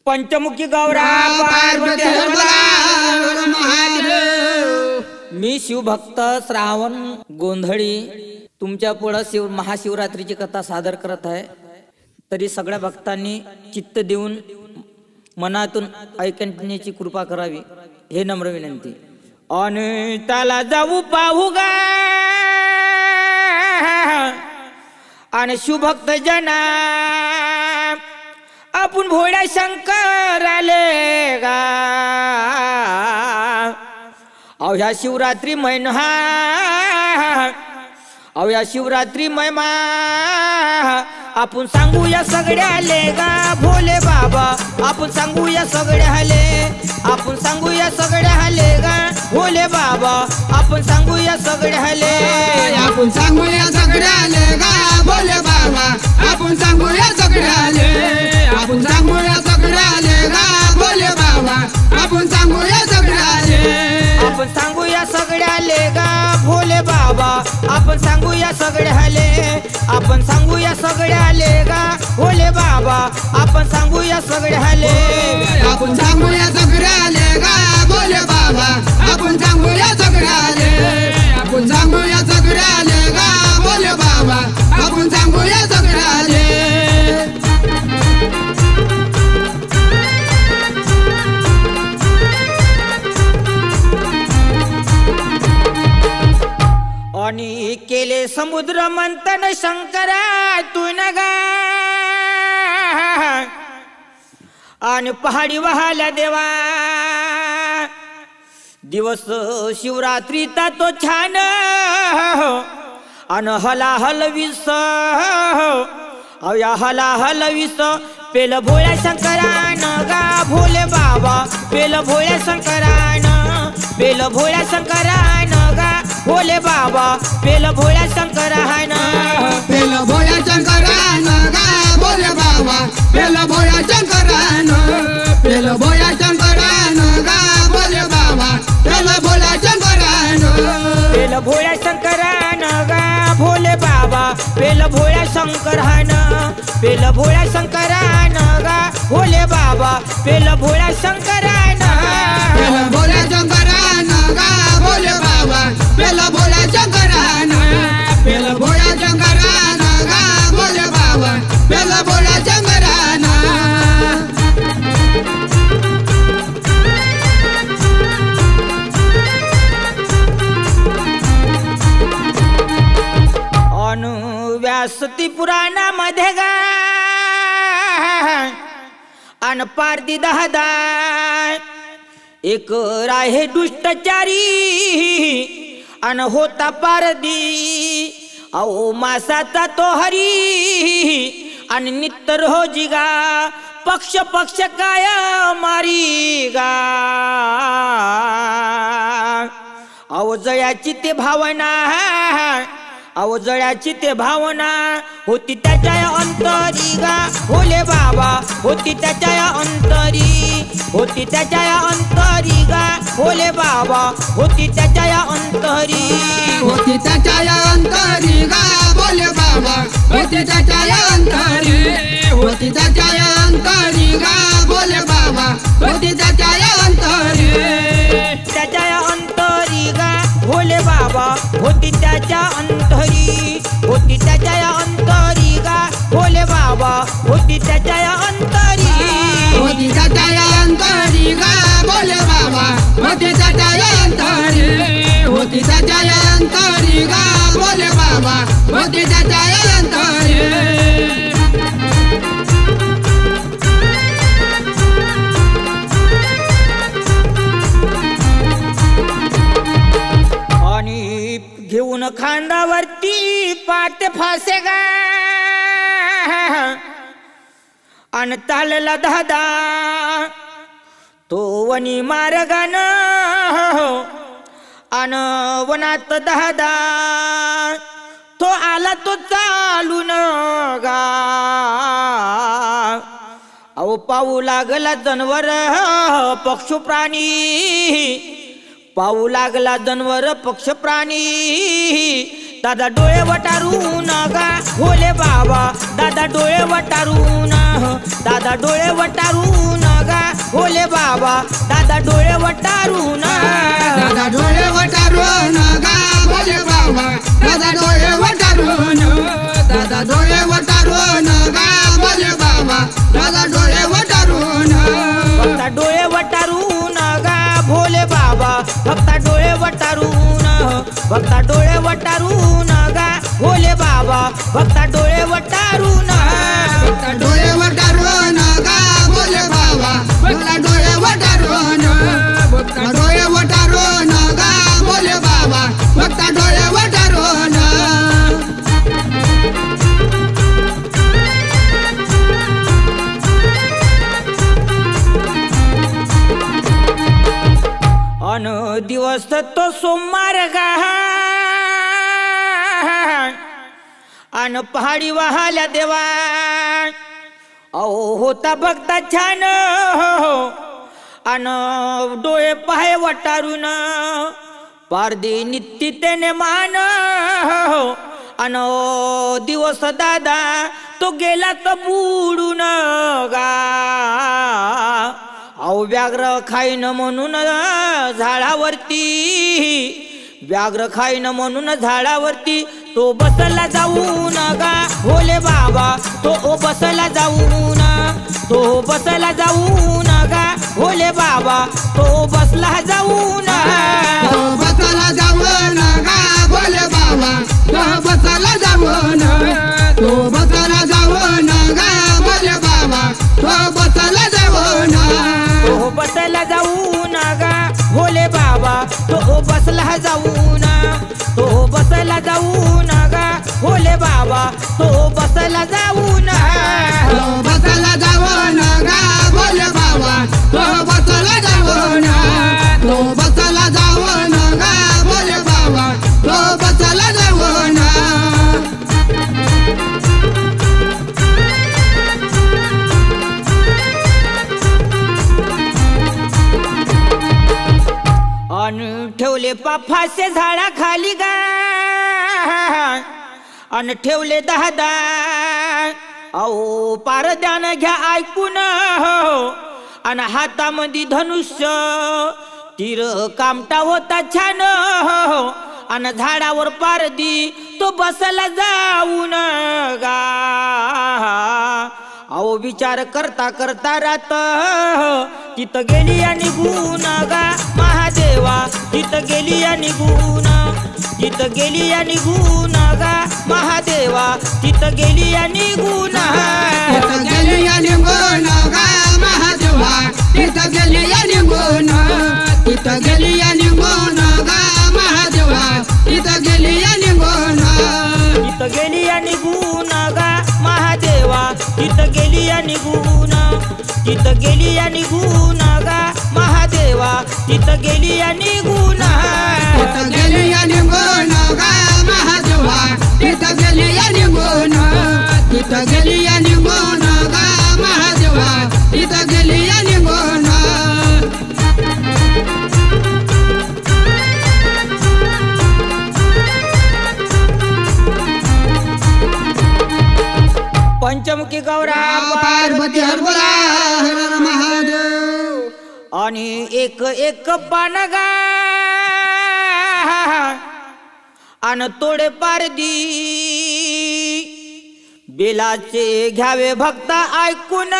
पंचमुखी गौरा पार्वती मी शिवभक्त श्रावण गोंधळी तुमच्या पुढे महाशिवरात्रीची कथा सादर करत आहे। तरी सगळ्या भक्तांनी चित्त देऊन मनातून ऐकण्याची कृपा करावी हे नम्र विनंती। आणि त्याला जाऊ पाहू गा आणि शिवभक्त जना आपण भोळ्या शंकर आले गा अवया शिवरात्री महिना अवया शिवरात्री महिमा आपण सांगूया सगळ्याले गा भोले बाबा आपण सांगूया सगळ्याले आपण सांगूया सगळ्याले गा भोले बाबा आपण सांगूया सगळ्याले आपण सांगूया सगळ्याले गा भोले बाबा आपण सांगूया सगळ्याले आपण सांगूया सगळ्याले गा भोले बाबा आपण सांगूया सगळ्याले आपण सांगूया सगळ्याले गा भोले बाबा आपण सांगूया सगळ्याले आपण सांगूया सगळ्याले गा भोले बाबा आपण सांगूया सगळ्याले आपण सांगूया सगळ्याले गा भोले बाबा आपण सांगूया सगळ्याले आपण सांगूया सगळ्याले गा भोले बाबा आपण सांगूया सगळ्याले आणि केले समुद्र मंथन शंकरा तू नगा आणि पहाडी वहाला देवा दिवस शिवरात्रीचा तो छान अन हला हलविस अवया हला हलविस पेल भोळ्या शंकरान गा भोले बाबा पेल भोळ्या शंकरान पेल भोळ्या शंकरान गा भोले बाबा पेल भोळ्या शंकरान पेल भोळ्या शंकरान गा भोले बाबा पेल भोळ्या शंकरान पेल भोळ्या शंकरान गा भोले बाबा पेल भोळ्या शंकरान पेल भोळ्या शंकरान गा भोले बाबा पेल भोळ्या शंकरान पेल भोळ्या शंकरान गा भोले बाबा पेल भोळ्या शंकरान पेल भोळ्या शंकरान गा भोले बाबा पेल भोळ्या शंकरान पेल भोळ्या शंकरान गा भोले बाबा पेल भोळ्या शंकरान अनु व्यासती पुराणामध्ये गा अन पारदी दहदा एक राहे दुष्टचारी अन होता पारदी अहो मासाचा तो हरी आणि नित्य रोजी गा पक्ष पक्ष काय मारी गा अहो जयाची ते भावना अहो जळ्याची ते भावना होती त्याच्या अंतरी गा भोले बाबा होती त्याच्या अंतरी होती त्याच्या अंतरी गा भोले बाबा होती त्याच्या अंतरी होती त्याच्या अंतरी गा भोले बाबा होती त्याच्या अंतरी होती त्याच्या अंतरी गा भोले बाबा होती त्याच्या अंतरी त्याच्या अंतरी गा भोले बाबा होती त्याच्या अंतरी होती त्याच्या अंतरी गा भोले बाबा होती त्याच्या अंतरी होती त्याच्या अंतरी गा भोले बाबा होती त्याच्या अंतरी होती त्याच्या अंतरी गा भोले बाबा होती त्याच्या अंतरी घेऊन खांदावरती पाट फासे गा अन तालला दादा तो वनी मार्गान अन वनात दादा तो आला तो चालून गा अहो पाहू लागला जनवर पक्षु प्राणी पाहू लागला जनवर पक्ष प्राणी दादा डोळे वटारून गा भोले बाबा दादा डोळे वटारून दादा डोळे वटारून बाबा दादा डोळे वटारून दादा डोळे वटारून गा भोले बाबा दादा डोळे वटारून दादा डोळे वटारून गा भोले बाबा दादा डोळे वटारून फक्त डोळे वटारून गा भोले बाबा फक्त डोळे वटारून फक्त डोळे वटारून गा भोले बाबा फक्त डोळे वटारून डोळे वटारून गा भोले बाबा फक्त डोळे वटारून डोळे वटारून गा भोले बाबा फक्त डोळे वटारून अन दिवस तो सोमवार गा अन पहाडी वाहल्या देवा अहो होता बघता छान अन डोळे पाहे वटारून पारदी नित्य त्याने मान अन दिवस दादा तो गेला तर बुडून गा अहो व्याघ्र खाईन म्हणून झाडावरती व्याघ्र खाईन म्हणून झाडावरती तो बसला जाऊन गा भोले बाबा तो बसला जाऊन तो बसला जाऊन गा भोले बाबा तो बसला जाऊन बसला जाऊन गा भोले बाबा तो बसला जाऊन तो बसला जाऊन गा भोले बाबा तो बसला जाऊन तो बसला जाऊन गा भोले बाबा तो बसला जाऊन तो बसला जाऊन गा भोले बाबा तो बसला जाऊन बसला जाऊन गा भोले बाबा तो बसला जाऊन तो बसला जाऊन गा भोले बाबा तो बसला जाऊन अन ठेवले पाफासे झाडा खाली गा अन ठेवले दादा अहो पारद्यानं घ्या ऐकून अन हातामध्ये धनुष्य तीर कामटा होता छान अन झाडावर पारदी तो बसला जाऊन गा अहो विचार करता करता रात तिथं गेली आणि गुण गा महादेवा तिथं गेली आणि गुण तिथं गेली आणि गुण गा महादेवा तिथं गेली आणि गुण गेली आणि गुण गा महादेवा तिथं गेली आणि गुण तिथं गेली आणि गुण गा महादेवा तिथं गेली आणि गुण तिथं गेली आणि गुण गा महादेवा तिथं गेली आणि गुण तिथं गेली आणि गुण गा महादेवा तिथं गेली आणि गुण तिथं गेली आणि गुण गा महादेवा तिथं गेली आणि गुण तिथं गेली आणि गुण गा महादेवा तिथं गेली आणि गुण पंचमुखी गौरा पार्वती हर बोला हर हर महादेव आणि एक एक पान गा अन तोडे पारदी बेलाचे घ्यावे भक्त ऐकून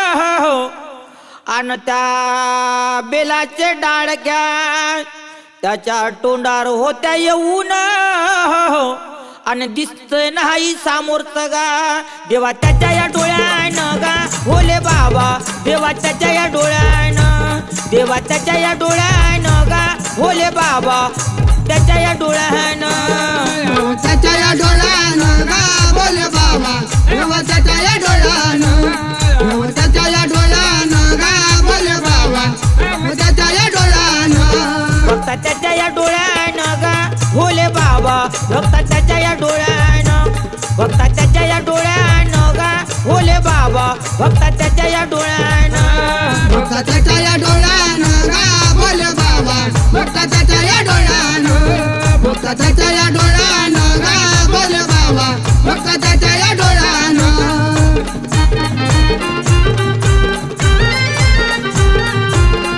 अन त्या बेलाचे डाळक्या त्याच्या तोंडार होत्या येऊन अन दिसतंय नाही सामोरच गा देवा त्याच्या या डोळ्यानं गा भोले बाबा देवा त्याच्या या डोळ्यानं देवा त्याच्या या डोळ्यानं गा भोले बाबा त्याच्या या डोळ्यानं त्याच्या या डोळ्यानं गा भोले बाबा देवा त्याच्या या डोळ्यानं त्याच्या या डोळ्यानं गा भोले बाबा त्याच्या या डोळ्यानं फक्त त्याच्या या डोळ्यानं गा भोले बाबा फक्त त्याच्या या डोळ्यानं फक्त त्याच्या या डोळ्यानं गा भोले बाबा फक्त त्याच्या या डोळ्यानं फक्त त्याच्या या डोळ्यानं गा भोले बाबा फक्त त्याच्या या डोळ्यानं फक्त त्याच्या या डोळ्यानं गा भोले बाबा फक्त त्याच्या या डोळ्यानं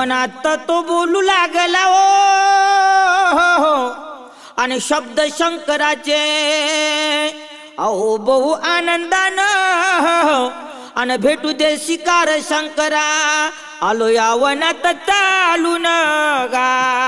वनात तो बोलू लागला ओ आणि शब्द शंकराचे अहो बहु आनंदानं आणि भेटू दे शिकार शंकरा आलो या वनात चालून गा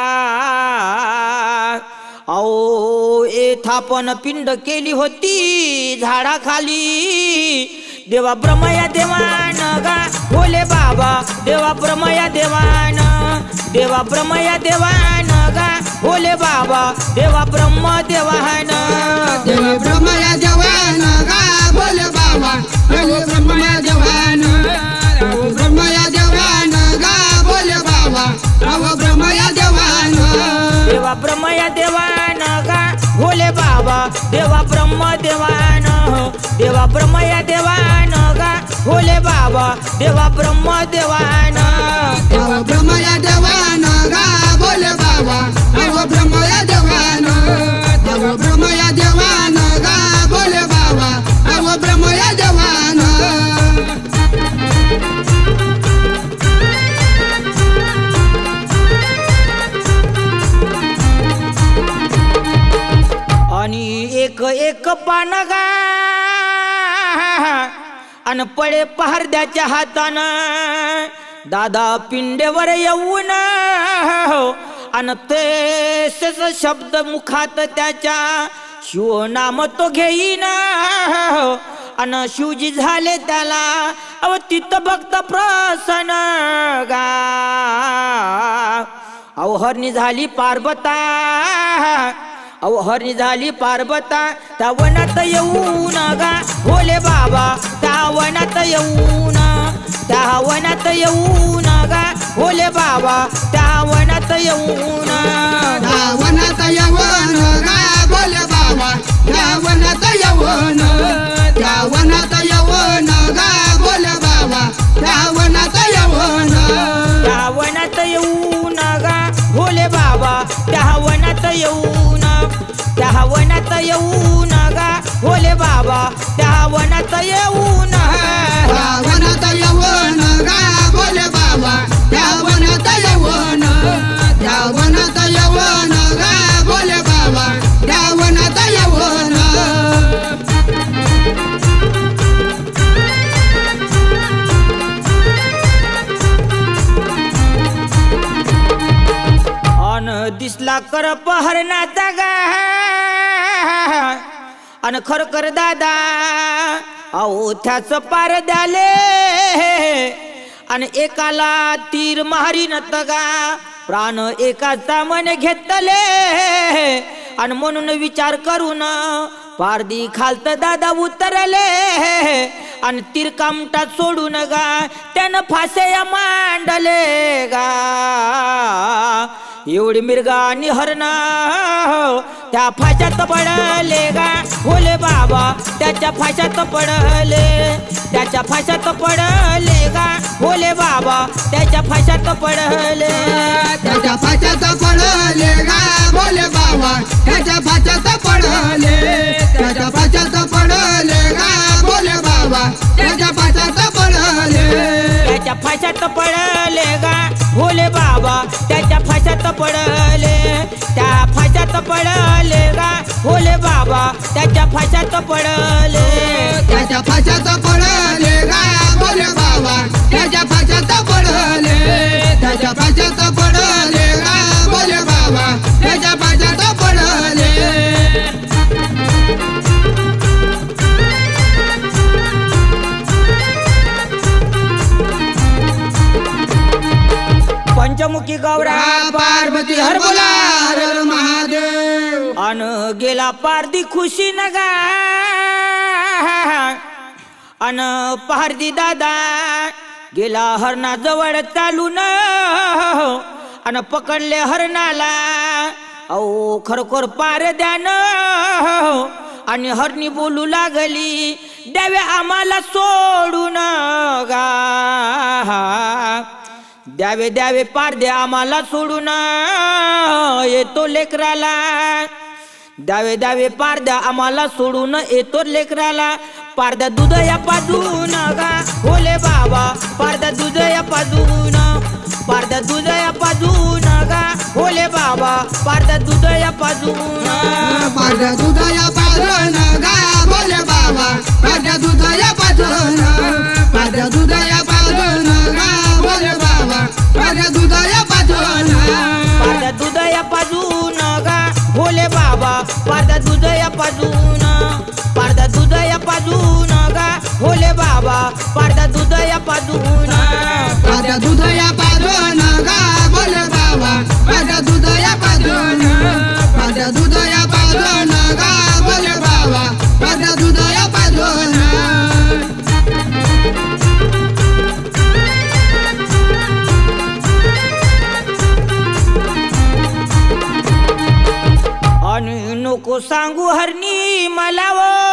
अहो थापन पिंड केली होती झाडाखाली देवा ब्रह्मया देवान गा भोले बाबा देवा ब्रह्मया देवान देवा ब्रह्मया देवान गा भोले बाबा देवा ब्रह्म देवान देवा ब्रह्मया देवान गा भोले बाबा देवा ब्रह्मया देवान ब्रह्मया देवान गा भोले बाबा देवा ब्रह्मया देवान देवा ब्रह्मया देवान गा भोले बाबा देवा ब्रह्म देवान देवा ब्रह्मया देवान गा भोले बाबा देवा ब्रह्म देवान देवा ब्रह्मया देवान गा भोले बाबा देवा ब्रह्मया देवान देवा ब्रह्मया देवान गा भोले बाबा देवा ब्रह्मया देवान आणि एक एक पान गा अन पडे पहारद्याच्या हातानं दादा पिंडेवर येऊन अन तेच शब्द मुखात त्याच्या शिव नाम तो घेईन अन शिवजी झाले त्याला अव तित भक्त प्रसन्न गा अव हरणी झाली पार्वता अव हरणी झाली पार्वता त्या वनात येऊन गा भोले बाबा त्या वनात येऊन त्या वनात येऊन गा भोले बाबा त्या वनात येऊन त्या वनात येऊन गा भोले बाबा त्या वनात येऊन त्या वनात येऊन गा भोले बाबा त्या वनात येऊन त्या वनात येऊन गा भोले बाबा त्या वनात येऊन त्या वनात येऊन गा भोले बाबा त्या वनात येऊन त्या वनात येऊन गा भोले बाबा त्या वनात येऊन त्या वनात येऊन गा भोले बाबा त्या वनात येऊन अन दिसला कर पहरनाचा गा अन खरकर दादा अहो त्याच पार द्याले आणि एकाला तीर मारीन तगा प्राण एकाचा मन घेतले आणि म्हणून विचार करून पारदी खालत दादा उतरले आणि तीर कामटात सोडून गा त्यानं फासे मांडले गा एवढी मिरगा आणि हरण त्या फाशात पडले गा भोले बाबा त्याच्या फाशात पडले त्याच्या फाशात पडले गा भोले बाबा त्याच्या फाशात पडले त्याच्या फाशात पडले गा भोले बाबा त्याच्या फाशात पडले त्याच्या फाशात पडले गा भोले बाबा त्याच्या फाशात पडले त्याच्या फाशात पडले गा भोले बाबा त्याच्या फाशात पडले त्या फाशात पडले गा भोले बाबा त्याच्या फाशात पडले त्याच्या फाशात पडले गा भोले बाबा त्याच्या फाशात पडले त्याच्या फाशात पडले गा भोले बाबा त्याच्या फाशात पडले पंचमुखी गौरा पार्वती हर बोला हर महादेव अन गेला पारदी खुशी नगा अन पारदी दादा गेला हरणा जवळ चालून अन पकडले हरणाला अहो खरोखर पार द्यान आणि हरणी बोलू लागली द्यावे आम्हाला सोडून गा द्यावे द्यावे पार द्या आम्हाला सोडून येतो लेकराला द्यावे द्यावे पार द्या आम्हाला सोडून येतो लेकराला पारद्या दूध या पाजून गा भोले बाबा पारद्या दूध या पाजून पारद्या दूध या पाजून गा भोले बाबा पारद्या दूध या पाजून पारद्या दूध या पाजून गा भोले बाबा पारद्या दूध या पाजून पारद्या दूध या पाजून गा भोले बाबा पारद्या दूध या पाजून पारद्या दूध या पाजून गा भोले बाबा पारद्या दूध या पाजून पारद्या दूध या पाजून गा भोले बाबा पारद्या दूध या पाजून पारद्या दूध या पाजून गा भोले बाबा पारद्या दूध या पाजून पारद्या दूध या पाजून गा भोले बाबा पारद्या दूध या पाजून आणि नको सांगू हरणी मला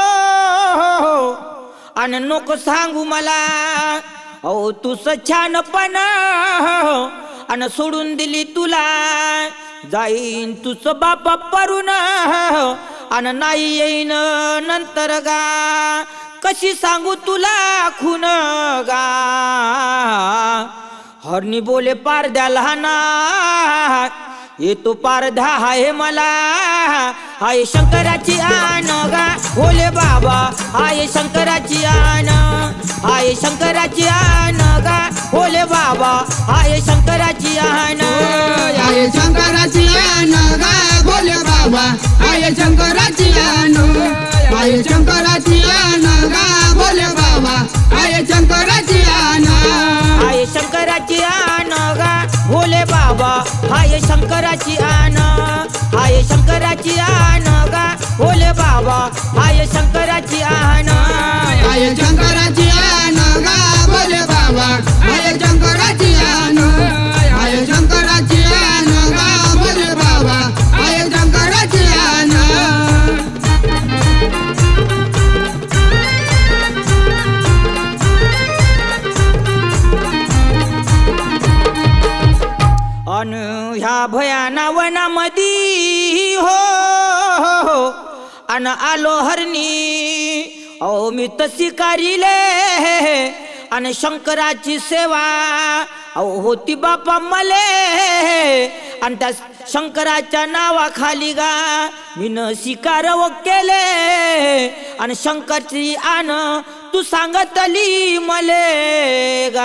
आणि नको सांगू मला अहो तुझ छानपण आणि सोडून दिली तुला जाईन तुझ बापा परून आणि नाही येईन नंतर गा कशी सांगू तुला खून गा हरणी बोले पारद्या लहाना येतो पारधा आहे मला हाय शंकराची आण गा भोले बाबा हाय शंकराची आण हाय शंकराची आण गा भोले बाबा हाय शंकराची आण हाय शंकराची आण गा भोले बाबा हाय शंकराची आण हाय शंकराची आण गा भोले बाबा हाय शंकराची आण हाय शंकराची आण गा भोले बाबा हाय शंकराची आण हाय शंकराची आण गा भोले बाबा हाय शंकराची आण हाय शंकराची आण गा भोले बाबा हाय शंकराची आण हाय शंकराची आण गा भोले बाबा हाय शंकराची आण अन ह्या भयाना वनामधी हो अन आलो हरणी अहो मी तशी कारिले अन शंकराची सेवा अहो होती बापा मले आणि त्या शंकराच्या नावाखाली गा मी न शिकार केले आणि शंकरची आण तू सांगतली मले गा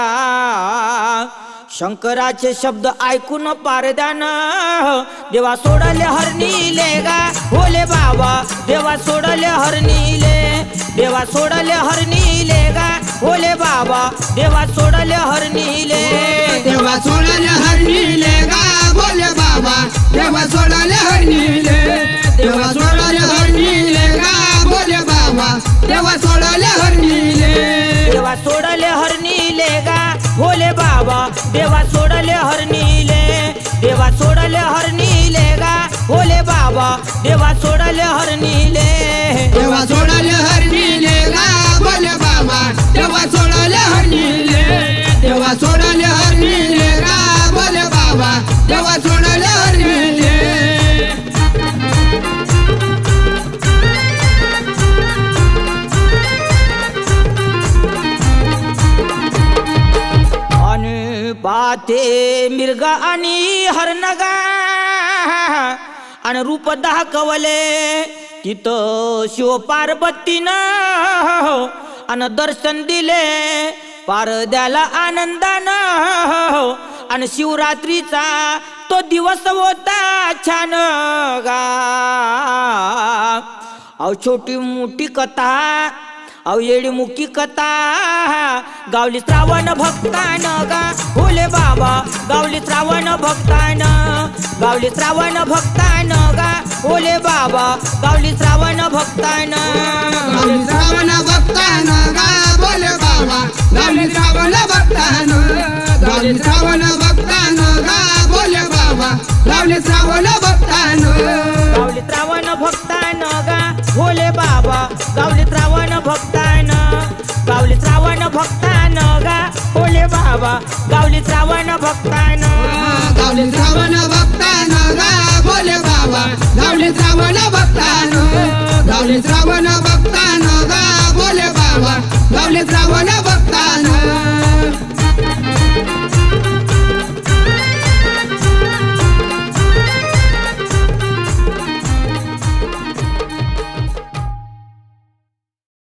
शंकराचे शब्द ऐकून पारद्यानं देवा सोडले हरणीले गा भोले बाबा देवा सोडले हरणीले देवा सोडले हरणीले गा भोले बाबा देवा सोडले हरणीले देवा सोडले हरणीले गा भोले बाबा देवा सोडले हरणीले देवा सोडले हरणीले गा भोले बाबा देवा सोडले हरणीले देवा सोडले हरणीले गा भोले बाबा देवा सोडले हरणीले देवा सोडले हरणीले गा भोले बाबा देवा सोडले हरणीले देवा सोडले हरणीले गा भोले बाबा देवा सोडले हरणीले देवा सोडले हरणीले गा भोले बाबा देवा सोडले हरणीले पाते मिर्गा आणि हरणगा आणि रूप दाखवले तिथं शिव पार्वतीनं आणि दर्शन दिले पारद्याला आनंदानं आणि शिवरात्रीचा तो दिवस होता छान गा अहो छोटी मोठी कथा अहो येडी मुकी कथा गावली श्रावण भक्तान गा भोले बाबा गावली श्रावण भक्तान गावली श्रावण भक्तान गा भोले बाबा गावली श्रावण भक्तान गावली श्रावण भक्तान गा भोले बाबा गावली श्रावण भक्तान गावली श्रावण भक्तान गा भोले बाबा गावली श्रावण भक्तान गावली श्रावण भक्तान गा भोले बाबा गावली श्रावण भक्तान गावली श्रावण भक्तान गा भोले बाबा गावली श्रावण भक्तान गावली श्रावण भक्तान गा भोले बाबा गावली श्रावण भक्तान गावली श्रावण